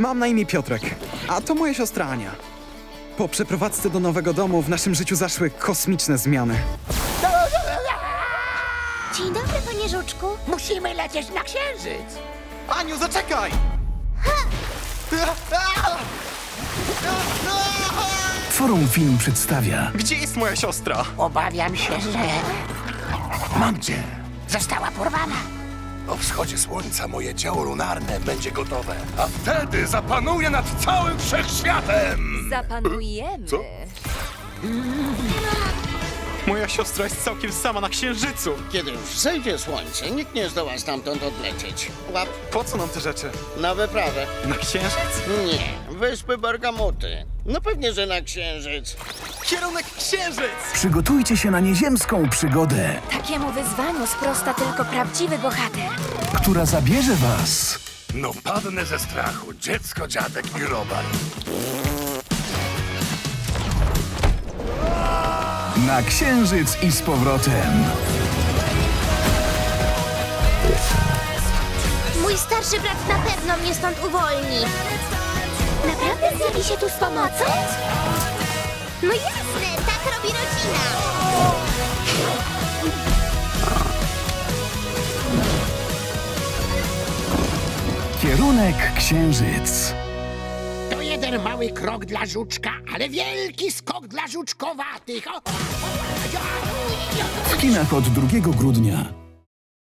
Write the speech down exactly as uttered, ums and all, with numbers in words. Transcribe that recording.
Mam na imię Piotrek, a to moja siostra Ania. Po przeprowadzce do nowego domu w naszym życiu zaszły kosmiczne zmiany. Dzień dobry, panie Żuczku. Musimy lecieć na księżyc. Aniu, zaczekaj! Forum Film przedstawia Gdzie jest moja siostra? Obawiam się, że Mam cię! została porwana. O wschodzie słońca moje dzieło lunarne będzie gotowe, a wtedy zapanuję nad całym wszechświatem! Zapanujemy. Co? Moja siostra jest całkiem sama na księżycu. Kiedy już zejdzie słońce, nikt nie zdoła stamtąd odlecieć. Łap Po co nam te rzeczy? na wyprawę. Na księżyc? Nie, wyspy Bergamoty. No pewnie, że na księżyc. Kierunek księżyc! Przygotujcie się na nieziemską przygodę, Takiemu wyzwaniu sprosta tylko prawdziwy bohater. która zabierze was No padnę ze strachu, dziecko, dziadek i robal. na księżyc i z powrotem. Mój starszy brat na pewno mnie stąd uwolni. Naprawdę zjawi się tu z pomocą? No jasne, tak robi rodzina. Kierunek księżyc. To jeden mały krok dla żuczka, ale wielki skok dla żuczkowatych. O! W kinach od drugiego grudnia.